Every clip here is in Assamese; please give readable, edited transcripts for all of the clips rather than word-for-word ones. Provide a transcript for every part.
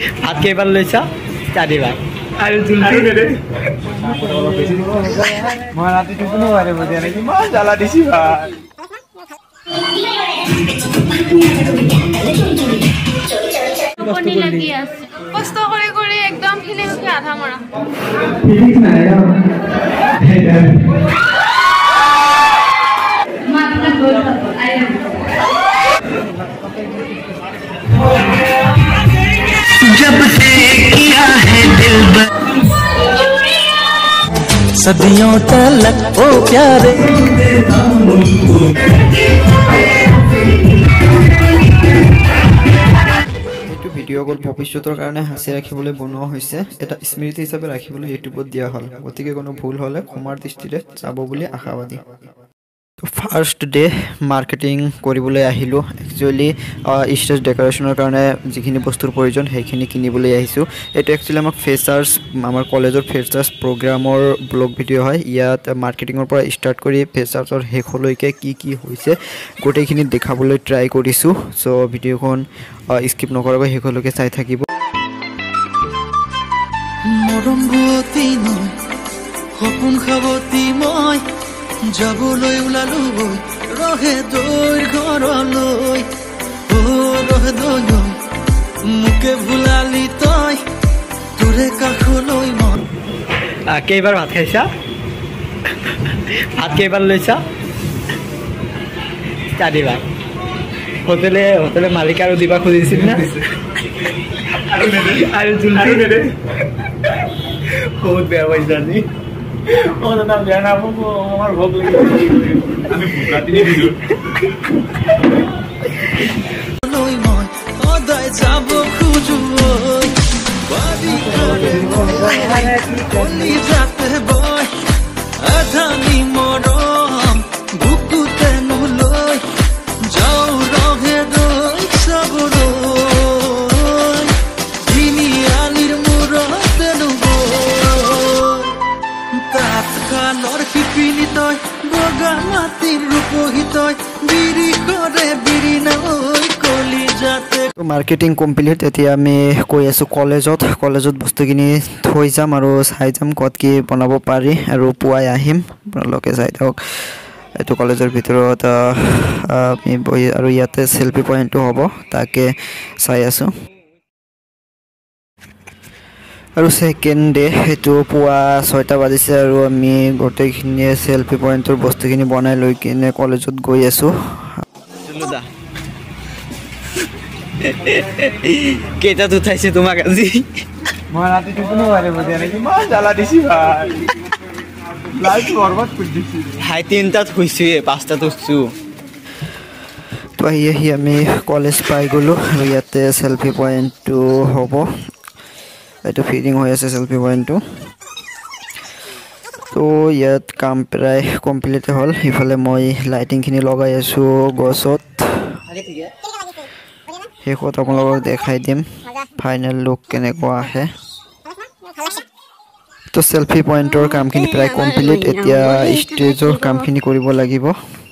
ভাত কেইবাৰ লৈছা? 4 বাৰ। আৰু জুলপি মই ৰাতি টোপনি মাৰিব দিয়া নাই, কিমান জ্বালা দিছি ভাই। টোপনি লাগি আছে, কষ্ট কৰি কৰি একদম খিলে উঠি আধা মৰা। जब से किया है दिल सदियों तलक ओ प्यारे ভিডিঅ' কল ভৱিষ্যতৰ কাৰণে হাসি ৰাখিবলৈ বনোৱা হৈছে, এটা স্মৃতি হিচাপে ৰাখিবলৈ ইউটিউবত দিয়া হ'ল, গতিকে কোনো ভুল হ'লে ক্ষমাৰ দৃষ্টিৰে চাব বুলি আশাবাদী। ফাৰ্ষ্ট ডে মাৰ্কেটিং কৰিবলৈ আহিলোঁ। একচুৱেলি ষ্টেজ ডেক'ৰেশ্যনৰ কাৰণে যিখিনি বস্তুৰ প্ৰয়োজন সেইখিনি কিনিবলৈ আহিছোঁ। এইটো একচুৱেলি আমাক ফ্ৰেছাৰ্ছ, আমাৰ কলেজৰ ফ্ৰেছাৰ্ছ প্ৰগ্ৰামৰ ব্লগ ভিডিঅ' হয়। ইয়াত মাৰ্কেটিঙৰ পৰা ষ্টাৰ্ট কৰি ফ্ৰেছাৰ্ছৰ শেষলৈকে কি কি হৈছে গোটেইখিনি দেখাবলৈ ট্ৰাই কৰিছোঁ। চ' ভিডিঅ'খন স্কিপ নকৰাকৈ শেষলৈকে চাই থাকিব। মৰমৱতী নৈ সপোন খাৱতী মই যাবলৈ ওলালো গৈ ৰহে দৈৰ ঘৰলৈ, ৰহে দৈ মোকে ভুলালি তই তোৰে কাষলৈ মন। কেইবাৰ ভাত খাইছা? ভাত কেইবাৰ লৈছা? 4 বাৰ। হোটেলে মালিক আৰু দিবা খুজিছিল না? আৰু জুলপি বহুত বেয়া পাইছা নি? বেয়া নাপাব, আমাৰ ভোক মই সদায় যাব খোজো যাতে বয় আধানি মৰম বুকুতে নলৈ যাওঁ ৰহে দৈ চাবলৈ তিনিআলিৰ মূৰতে তাঁতশালৰ শিপিনী তই বগা মাটিৰ ৰূপহী তই বিৰি কৰে বিৰি নৈ কলি যাতে। Marketing complete. এতিয়া আমি কৈ আছোঁ কলেজত বস্তুখিনি থৈ যাম আৰু চাই যাম ক'ত কি বনাব পাৰি আৰু পুৱাই আহিম, আপোনালোকে চাই থাকক। এইটো কলেজৰ ভিতৰত আমি বহি আৰু ইয়াতে চেল্ফি পইণ্টটো হ'ব, তাকে চাই আছোঁ। আৰু ছেকেণ্ড ডে সেইটো পুৱা 6টা বাজিছে আৰু আমি গোটেইখিনিয়ে চেল্ফি পইণ্টৰ বস্তুখিনি বনাই লৈ কিনে কলেজত গৈ আছোঁ। কেইটাত উঠাইছে তোমাক আজি? মই ৰাতি টোপনি মাৰিব দিয়া নাই, কিমান জ্বালা দিছি ভাই। লাইট বৰবাদ কৰি দিছি। 3টাত শুইছোৱে, 5টাত উঠছোঁ। তো আহি আমি কলেজ পাই গ'লোঁ আৰু ইয়াতে চেল্ফি পইণ্টটো হ'ব। এইটো ফিটিং হৈ আছে চেল্ফি পইণ্টটো। তো ইয়াত কাম প্ৰায় কমপ্লিট হ'ল। ইফালে মই লাইটিংখিনি লগাই আছোঁ গছত। শেষত আপোনালোকক দেখাই দিম ফাইনেল লুক কেনেকুৱা আহে। তো চেল্ফি পইণ্টৰ কামখিনি প্ৰায় কমপ্লিট, এতিয়া ষ্টেজৰ কামখিনি কৰিব লাগিব।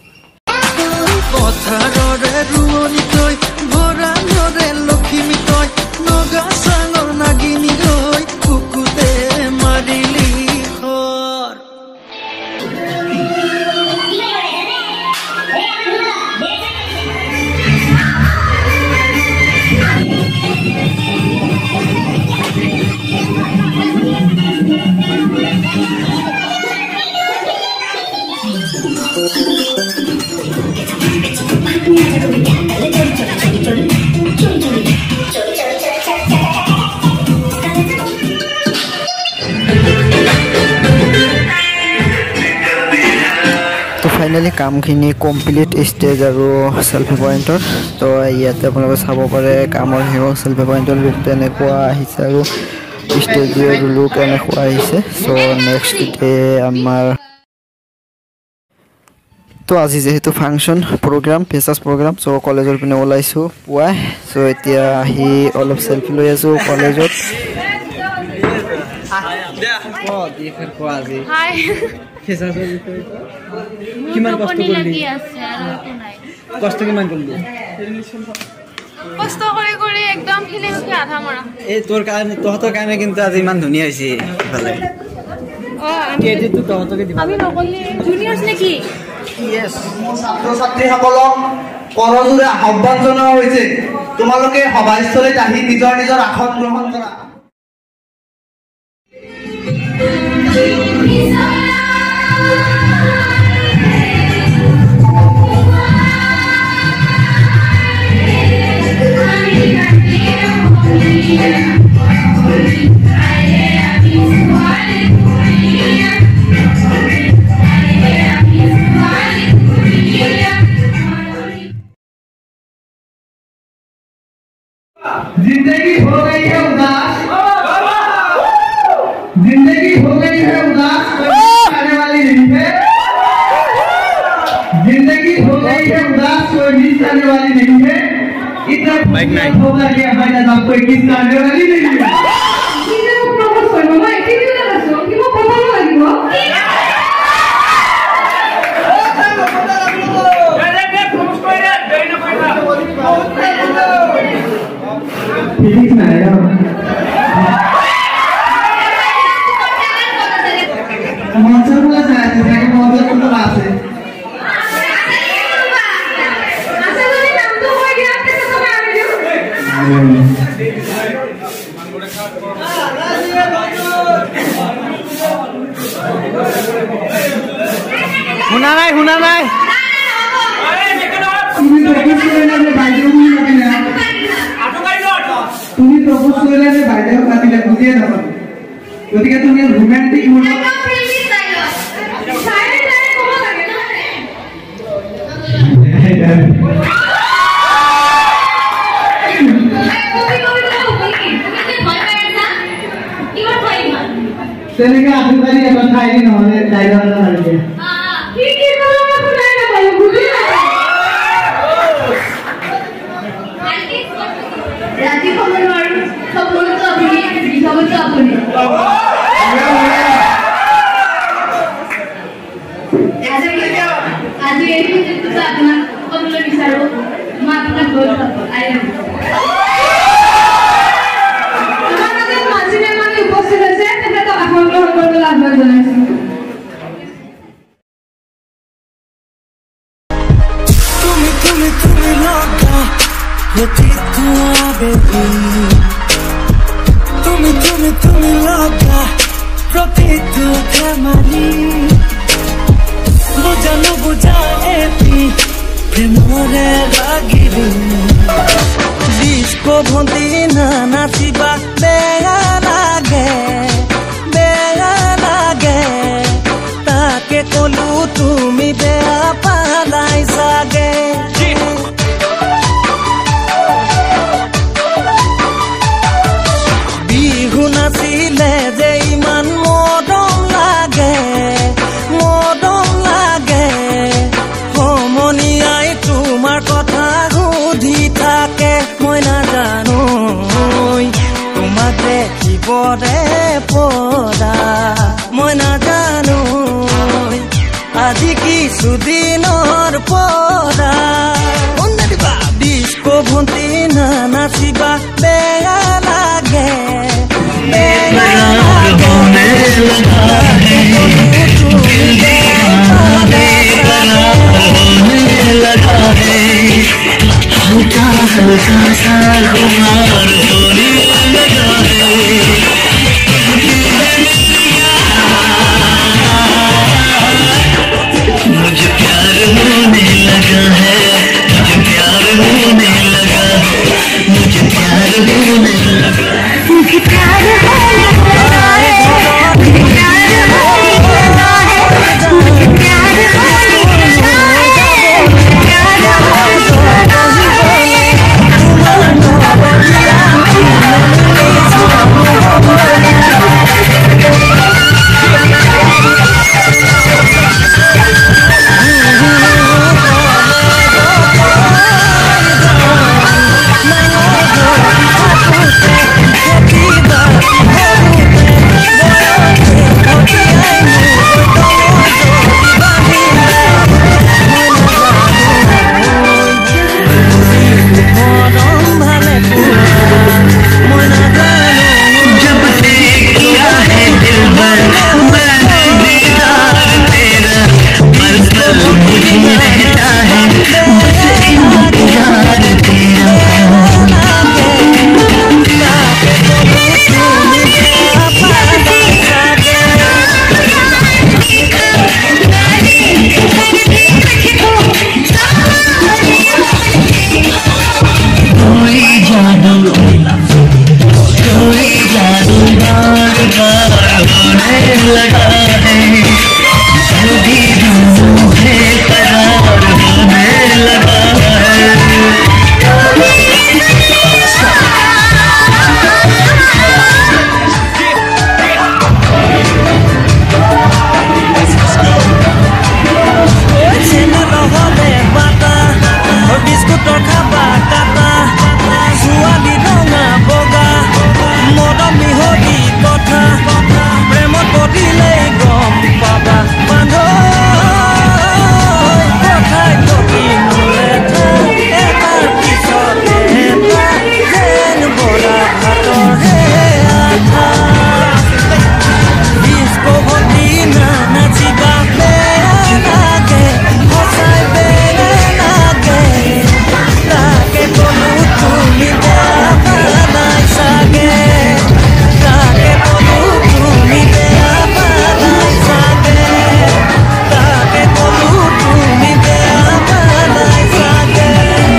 ফাইনেলি কামখিনি কমপ্লিট ষ্টেজ আৰু চেল্ফি পইণ্টৰ। তো ইয়াতে আপোনালোকে চাব পাৰে কামৰ শেষ চেল্ফি পইণ্টৰ লুক তেনেকুৱা আহিছে আৰু ষ্টেজৰ লুক এনেকুৱা আহিছে। চ' নেক্সট ডে আমাৰ তো আজি যেহেতু ফাংচন প্ৰগ্ৰাম ফেচাৰ্ছ প্ৰগ্ৰাম, চ' কলেজৰ পিনে ওলাইছোঁ পুৱাই। চ' এতিয়া আহি অলপ চেল্ফি লৈ আছোঁ কলেজত। কিমান কষ্ট কৰিলি? কষ্ট কিমান কৰিলি? কষ্ট কৰি কৰি একদম খিলে হুকি আধা মৰা এই তোৰ কাৰণে তহঁতৰ কাৰণে কিন্তু আজি ইমান ধুনীয়া হৈছে ভালে কেজিটো তহঁতকে দিবা আমি নকলি জুনিয়ৰ্ছ নেকি ইয়েস ছাত্ৰ ছাত্ৰীসকলক কৰজোৰে আহ্বান জনোৱা হৈছে তোমালোকে সভাস্থলীত আহি নিজৰ নিজৰ আসন গ্ৰহণ কৰা जिंदगी हो गई है उदास जिंदगी हो गई है उदास आने वाली नहीं है जिंदगी हो गई है उदास कोई नींद आने वाली नहीं है इतना होगा कि हमारे साथ कोई नींद आने वाली नहीं है फिजिक्स में आएगा मानसर बोला जाए तो क्या मॉडल को तो बात है শুনা নাই তুমি প্রপোজ করলে যে বাইরেও কাটিলে তুমি প্রপোজ করলে যে বাইরেও কাটিলে বুঝিয়ে দাও গতিকে তুমি রোমান্টিক মোড তেনেকে আশীৰ্বাদী এখন খাই দি নহলে ডাইলগ এটা মাৰিলে তুমি লগা প্ৰতিটো ধেমালি বুজানো বুজা এটি প্ৰেমৰে লাগিলি ডিস্কো ভণ্টি নাচিবা বেয়া লাগে তাকে কলো তুমি বেয়া পালাই চাগে নাচিলে যে ইমান মৰম লাগে সমনীয়াই তোমাৰ কথা সুধি থাকে মই নাজানো তোমাক দেখিবৰে পদা মই নাজানো আজি কিছুদিনৰ পদা ডিস্কো ভণ্টি নাচিবা বেয়া লাগে मुझे प्यार होने लगा है मुझे प्यार होने लगा मुझे प्यार होने लगा मुझे प्यार होने लगा है मुझे प्यार होने लगा है मुझे प्यार होने लगा लगा है, जो भी रूह है करार होने लगा है। বিস্কুটৰ খাবা কাটা ছোৱালী ৰঙা বগা মৰম মিহলি কথা প্ৰেমত পৰিলেই গম পাবা কথাই কবি নুলেঠা এটাৰ পিছত এটা যেন বৰা ভাতৰহে আঠা ডিস্কো ভৰ্তি নাচিবা বেয়া লাগে সঁচাই বেয়া লাগে তাকে বলো তুমি বেয়া পালাই চাগে তাকে বলো তুমি বেয়া পালাই চাগে তাকে বলো তুমি বেয়া পালাই চাগে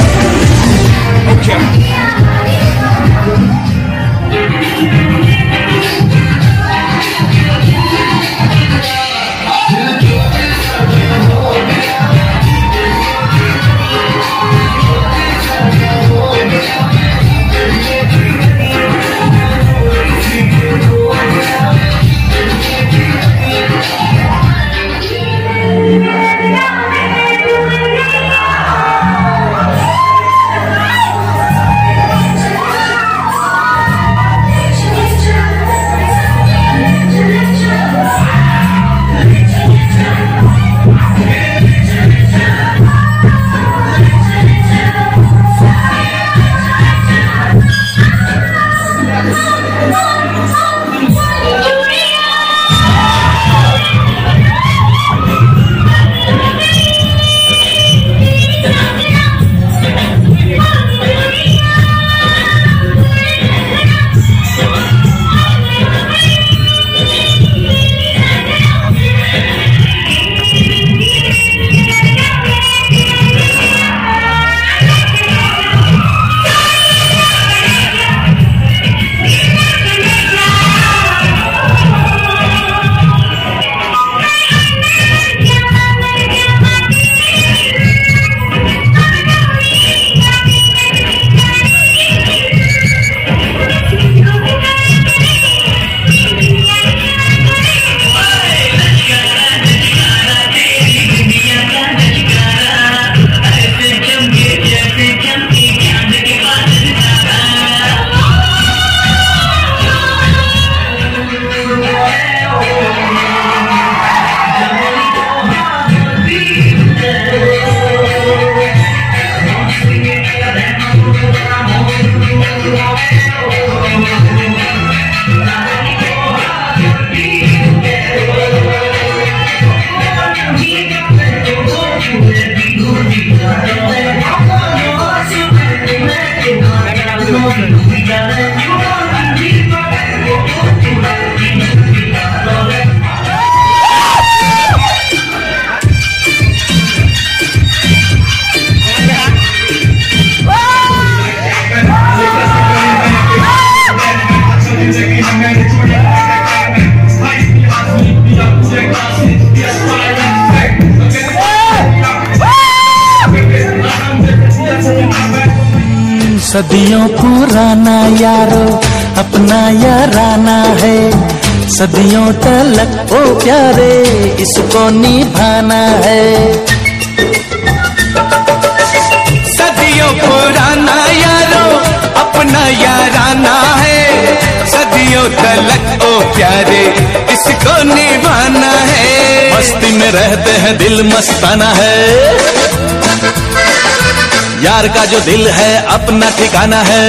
सदियों पुराना यारो अपना याराना है, सदियों तलक ओ प्यारे इसको निभाना है। सदियों पुराना यारो अपना याराना है, सदियों तलक ओ प्यारे इसको निभाना है। मस्ती में रहते हैं दिल मस्ताना है, यार का जो दिल है अपना ठिकाना है।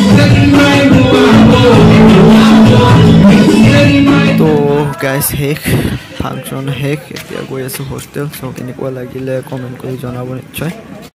তো গাইজ শেষ ফাংচন শেষ এতিয়া গৈ আছোঁ হোষ্টেল চ' কেনেকুৱা লাগিলে কমেণ্ট কৰি জনাব নিশ্চয়